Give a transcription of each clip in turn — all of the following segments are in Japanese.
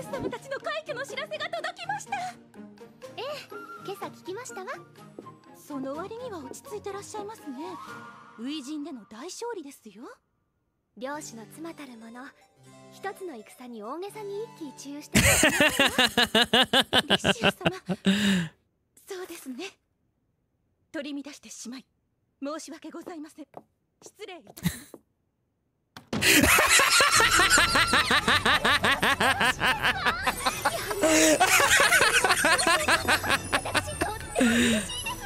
ス様たちの快挙の知らせが届きました。 ええ、今朝聞きましたわ。 その割には落ち着いてらっしゃいますね。初陣での大勝利ですよ。 漁師の妻たる者、一つの戦に大げさに一喜一憂してリシュー様、そうですね。取り乱してしまい申し訳ございません。失礼いたします。私とっても嬉しいですわ。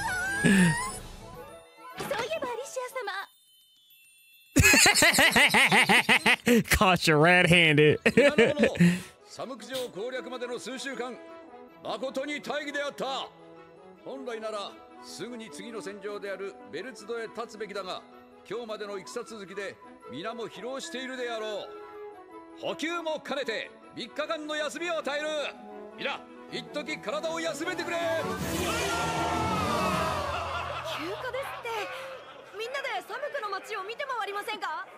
そういえばリシア様 Caught you red-handed. サムク城攻略までの数週間、誠に大義であった。本来ならすぐに次の戦場であるベルツドへ立つべきだが、今日までの戦続きで皆も疲労しているであろう。補給も兼ねて3日間の休みを与える。皆一時体を休めてくれ。 休暇ですって。みんなでサムクの街を見て回りませんか？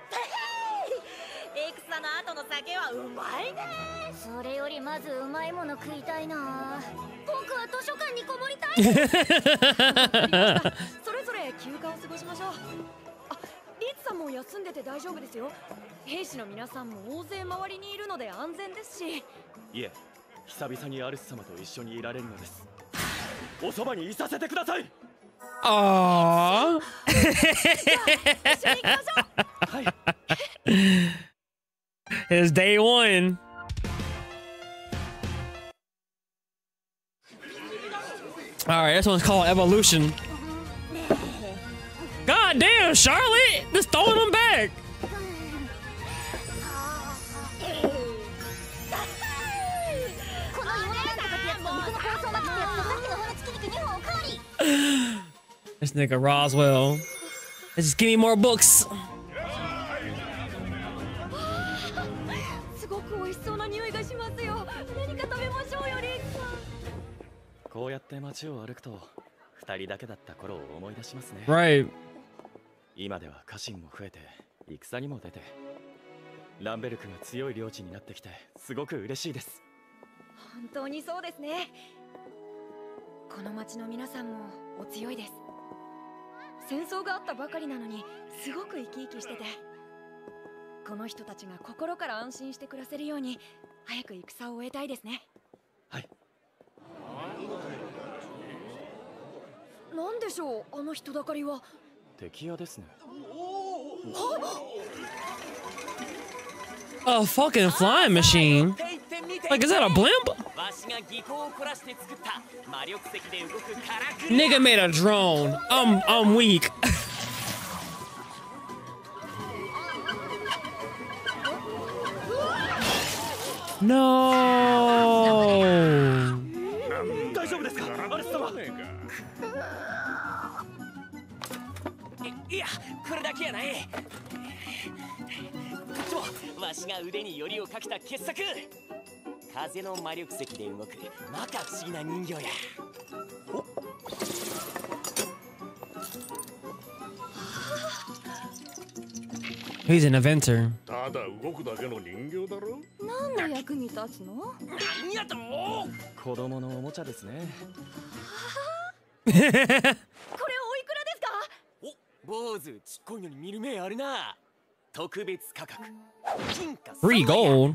戦の後の酒はうまいね。 それよりまずうまいもの食いたいな。 僕は図書館にこもりたい。それぞれ休暇を過ごしましょう。あ、リーツさんも休んでて大丈夫ですよ。兵士の皆さんも大勢周りにいるので安全ですし。 いえ、久々にアルス様と一緒にいられるのです。おそばにいさせてください。 Aww. 一緒に行きましょう。 はい。 It's day one. All right, this one's called Evolution. God damn, Charlotte! Just throwing them back. This nigga Roswell. Just give me more books. すごく美味しそうな匂いがしますよ。何か食べましょうよ、リーツさん。 こうやって街を歩くと二人だけだった頃を思い出しますね。 Right. 今では家臣も増えて戦にも出て、ランベルクが強い領地になってきてすごく嬉しいです。 本当にそうですね。この町の皆さんもお強いです。戦争があったばかりなのにすごく生き生きしてて、この人たちが心から安心して暮らせるように早く戦を終えたいですね。 はい。 なんでしょう、あの人だかりは。 敵屋ですね。 A fucking flying machine. Like, is that a blimp? Nigga made a drone. I'm weak. No. 大丈夫ですか、アレス様。 いや、これだけやない。こっちもわしが腕によりをかけた傑作。風の魔力石で動くまか不思議な人形や。 He's an inventor. ただ動くだけの人形だろ。 何の役に立つの？ 何やと？ 子供のおもちゃですね。 これおいくらですか？ お、坊主ちっこいのに見る目あるな。特別価格。金貨 3 gold. 買います。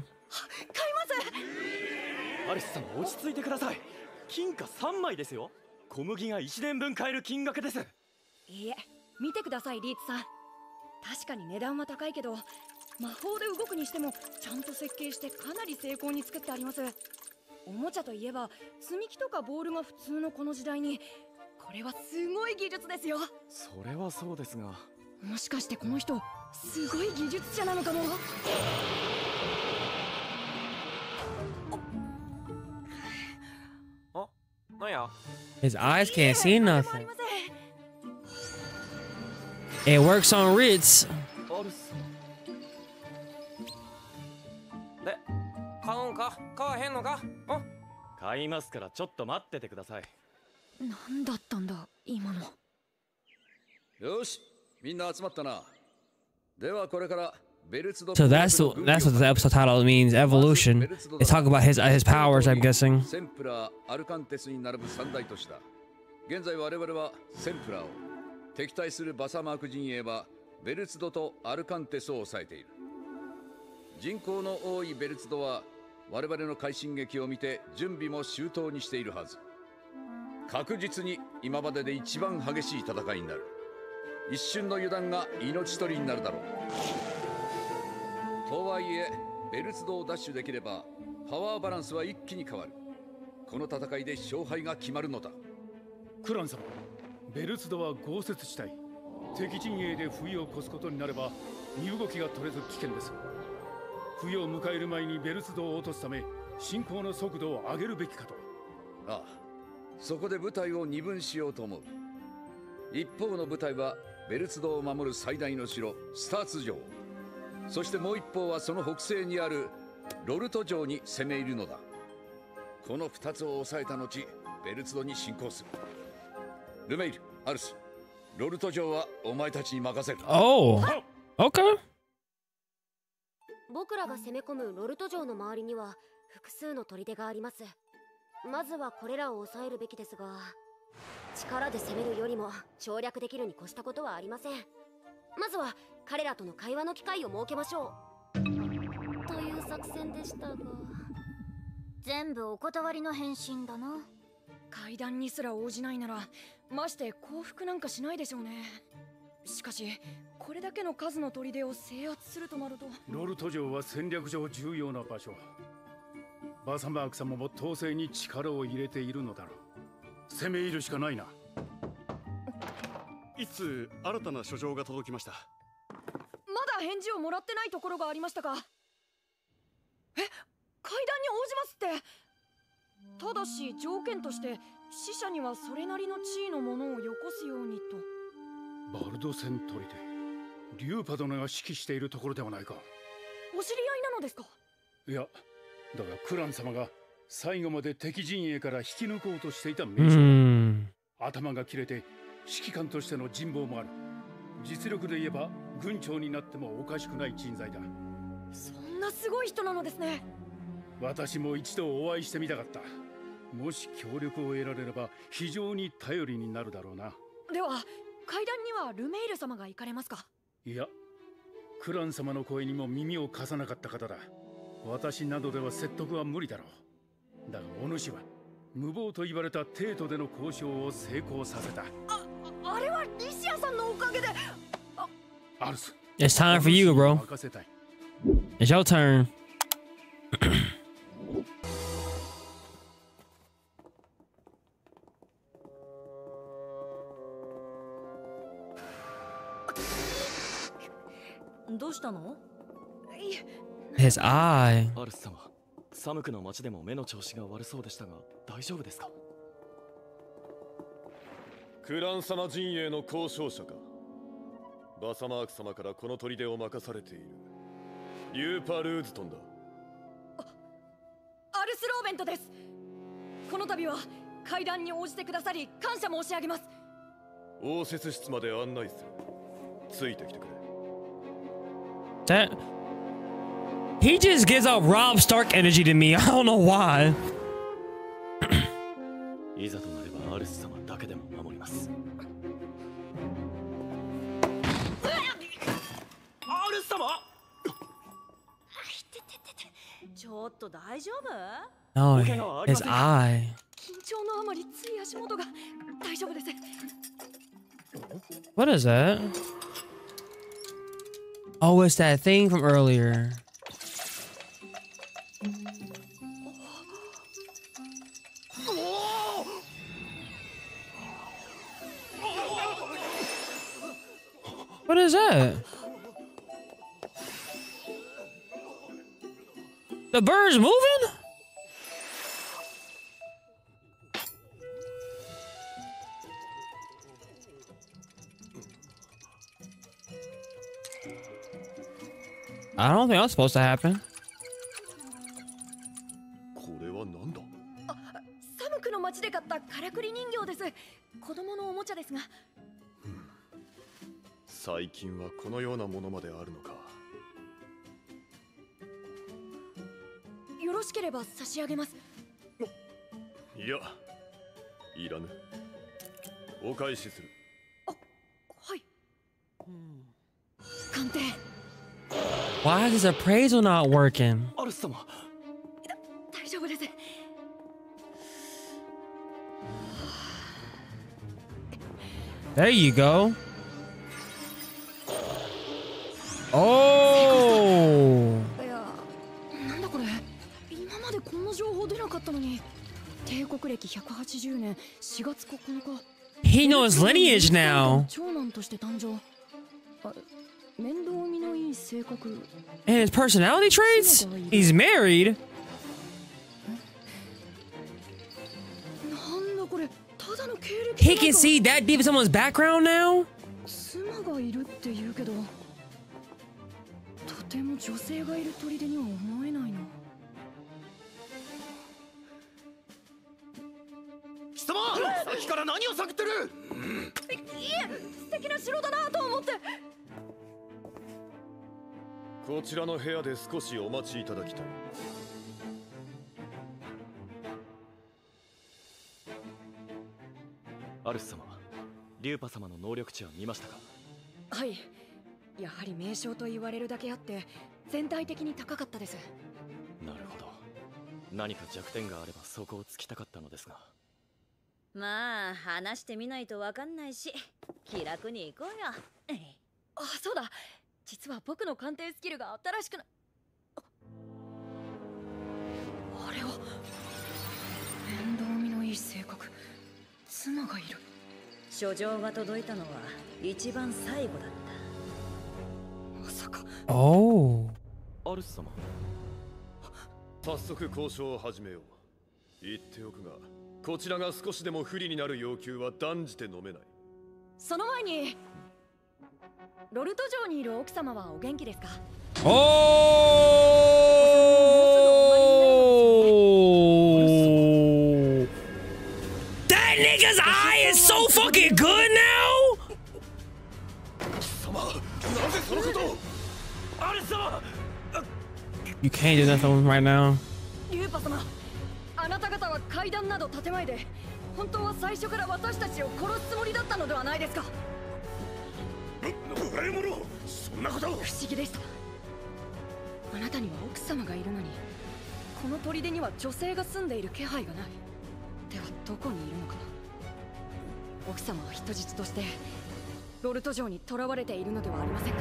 アレス様、落ち着いてください。金貨3枚ですよ。小麦が1年分買える金額です。 いいえ、見てください、リーツさん。確かに値段は高いけど、魔法で動くにしてもちゃんと設計してかなり精巧に作ってあります。おもちゃといえば積み木とかボールが普通のこの時代に、これはすごい技術ですよ。 それはそうですが、 もしかしてこの人すごい技術者なのかも。 あ、なんや。 His eyes can't see nothing. It works on Ritz. アルス。 で、買うんか買わへんのか？ 買いますから、ちょっと待っててください。 何だったんだ今の。 よし、みんな集まったな。ではこれから So that's what the episode title means. Evolution. They talk about his powers, I'm guessing. センプラー、アルカンテスに並ぶ三大都市だ。現在我々はセンプラーを、敵対するバサマーク陣営はベルツドとアルカンテスを抑えている。人口の多いベルツドは我々の快進撃を見て準備も周到にしているはず。確実に今までで一番激しい戦いになる。一瞬の油断が命取りになるだろう。とはいえベルツドを奪取できればパワーバランスは一気に変わる。この戦いで勝敗が決まるのだ。 クラン様、ベルツドは豪雪地帯。敵陣営で冬を越すことになれば身動きが取れず危険です。冬を迎える前にベルツドを落とすため進行の速度を上げるべきかと。 ああ、そこで部隊を二分しようと思う。一方の部隊はベルツドを守る最大の城スターツ城、そしてもう一方はその北西にあるロルト城に攻め入るのだ。この二つを抑えた後ベルツドに侵攻する。ルメイル、アルス、ロルト城はお前たちに任せる。 Oh, okay. 僕らが攻め込むロルト城の周りには複数の砦があります。まずはこれらを抑えるべきですが、力で攻めるよりも省略できるに越したことはありません。まずは彼らとの会話の機会を設けましょうという作戦でしたが、 全部お断りの返信だな。 会談にすら応じないならまして降伏なんかしないでしょうね。しかしこれだけの数の砦を制圧するとなると、 ロルト城は戦略上重要な場所。バサマーク様も統制に力を入れているのだろう。攻め入るしかないな。 いつ新たな書状が届きました。 まだ返事をもらってないところがありましたか。会談に応じますって。ただし条件として死者にはそれなりの地位のものをよこすようにと。 バルドセン砦、リューパ殿が指揮しているところではないか。 お知り合いなのですか。 いや、だがクラン様が最後まで敵陣営から引き抜こうとしていた名将。頭が切れて指揮官としての人望もある。実力で言えば軍長になってもおかしくない人材だ。 そんなすごい人なのですね。 私も一度お会いしてみたかった。もし協力を得られれば非常に頼りになるだろうな。 では会談にはルメイル様が行かれますか。 いや、クラン様の声にも耳を貸さなかった方だ。私などでは説得は無理だろう。だがお主は無謀と言われた帝都での交渉を成功させた。 あれはリシアさんのおかげで。 アルス、 It's time for you, bro. It's your turn. どうしたの？ His eye. アルス様、寒くの街でも目の調子が悪そうでしたが大丈夫ですか。 クラン様陣営の交渉者か。バサマーク様からこの砦を任されているリューパ・ルーズトンだ。 アルスローベントです。この度は会談に応じてくださり感謝申し上げます。 応接室まで案内する。ついてきてくれ。 That he just gives out Rob Stark energy to me. I don't know why. いざとなればアルス様だけでも守ります。アルス様。 ちょっと大丈夫？ No, his eye. 緊張のあまりつい足元が。大丈夫です。 What is that? Oh, it's that thing from earlier. What is that? The bird's moving? I don't think that's supposed to happen. これは何だ。 寒くの街で買ったからくり人形です。子供のおもちゃですが。 最近はこのようなものまであるのか。 ろしければ差し上げます。 いや、いらぬ。お返しする。 はい。鑑定。 Why is this appraisal not working? アルス様。 大丈夫です。 There you go. Oh. いや、なんだこれ。今までこんな情報出なかったのに。帝国歴180年4月9日。 He knows lineage now. 長男として誕生。面倒見のいい性格。 And his personality traits? He's married. なんだこれ。ただの経歴。 He can see that deep in someone's background now? 妻がいるって言うけど、とても女性がいる砦には思えないな。 貴様、さっきから何を探ってる？ いえ、素敵な城だなと思って。 こちらの部屋で少しお待ちいただきたい。 アルス様、リュウパ様の能力値は見ましたか？ はい、やはり名将と言われるだけあって全体的に高かったです。 なるほど。何か弱点があればそこを突きたかったのですが。 まあ話してみないとわかんないし、気楽に行こうよ。 あ、そうだ、実は僕の鑑定スキルが新しくな。あれは面倒見のいい性格、妻がいる。 書状が届いたのは一番最後だった。 まさか。 Oh. アルス様。 早速交渉を始めよう。言っておくが、こちらが少しでも不利になる要求は断じて飲めない。 その前に、ロルト城にいる奥様はお元気ですか ？Oh! That nigga's eye is so fucking good now! 様、なぜそのことを？ アルス様！ You can't do nothing right now. リュウパ様、あなた方は階段など建前で、本当は最初から私たちを殺すつもりだったのではないですか？ 無礼者、そんなこと。不思議でした。あなたには奥様がいるのに、この砦には女性が住んでいる気配がない。ではどこにいるのか。奥様は人質としてロルト城に囚われているのではありませんか？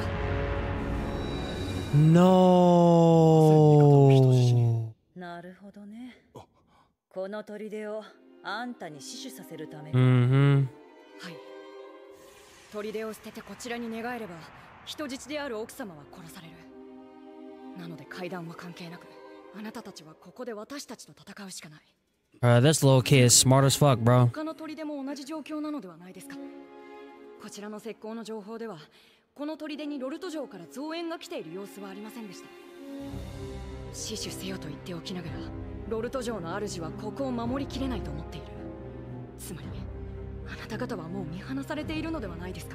No. なるほどね。この砦をあんたに死守させるために。 Mm-hmm. はい。砦を捨ててこちらに寝返れば、人質である奥様は殺される。なので階段は関係なく、あなたたちはここで私たちと戦うしかない。 This little kid is smart as fuck, bro. 他の砦も同じ状況なのではないですか？こちらの石膏の情報では、この砦にロルト城から増援が来ている様子はありませんでした。死守せよと言っておきながら、ロルト城の主はここを守りきれないと思っている。つまり、あなた方はもう見放されているのではないですか？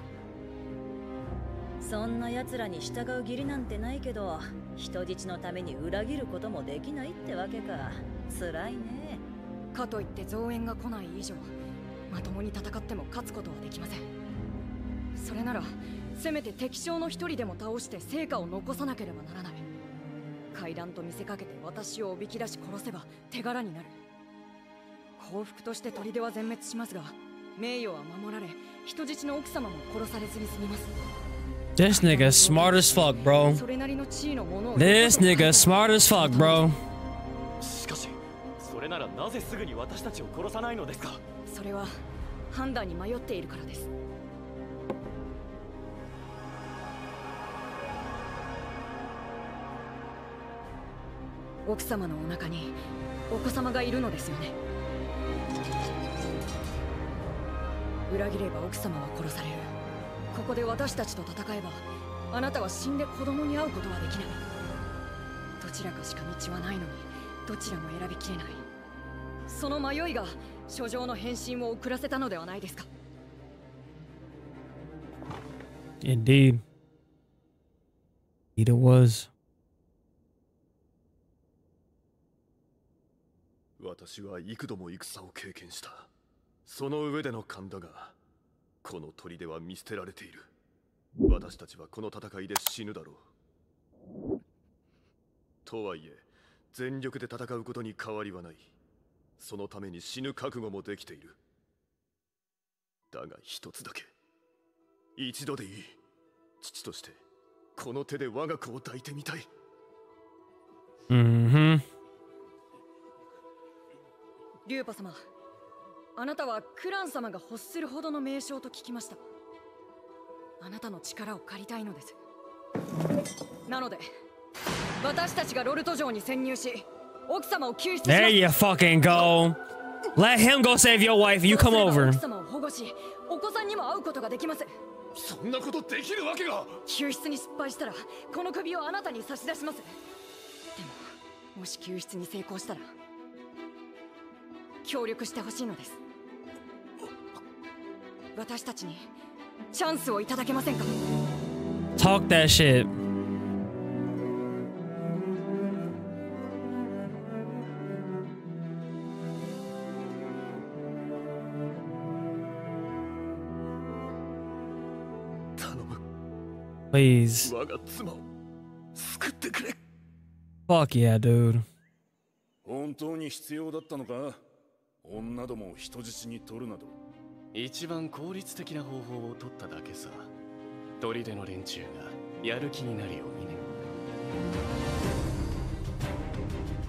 そんな奴らに従う義理なんてないけど、人質のために裏切ることもできないってわけか。辛いね。 かといって増援が来ない以上、まともに戦っても勝つことはできません。それならせめて敵将の一人でも倒して成果を残さなければならない。階段と見せかけて私をおびき出し殺せば手柄になる。報復として砦は全滅しますが、名誉は守られ、人質の奥様も殺されずに済みます。 This nigga smart as fuck, bro. それなりの地位のものを。 This nigga smart as fuck, bro. しかし、それならなぜすぐに私たちを殺さないのですか？ それは判断に迷っているからです。奥様のお腹にお子様がいるのですよね。裏切れば奥様は殺される。ここで私たちと戦えば、あなたは死んで子供に会うことはできない。どちらかしか道はないのに、どちらも選びきれない。その迷いが書状の返信を遅らせたのではないですか？ Indeed. Indeed it was. 私は幾度も戦を経験した。その上での勘だが、この砦は見捨てられている。私たちはこの戦いで死ぬだろう。とはいえ、全力で戦うことに変わりはない。そのために死ぬ覚悟もできている。だが一つだけ、一度でいい。父としてこの手で我が子を抱いてみたい。 リュウパ様、あなたはクラン様が欲するほどの名将と聞きました。あなたの力を借りたいのです。なので私たちがロルト城に潜入し、奥様を救出します。 There you fucking go. Let him go save your wife. You come over. 奥様を保護し、お子さんにも会うことができます。 そんなことできるわけが。 救出に失敗したらこの首をあなたに差し出します。でももし救出に成功したら協力してほしいのです。私たちにチャンスをいただけませんか。 Talk that shit. Please. Fuck yeah, dude. 本当に必要だったのか。女どもを人質に取るなど。 一番効率的な方法を取っただけさ。砦の連中がやる気になるようにね。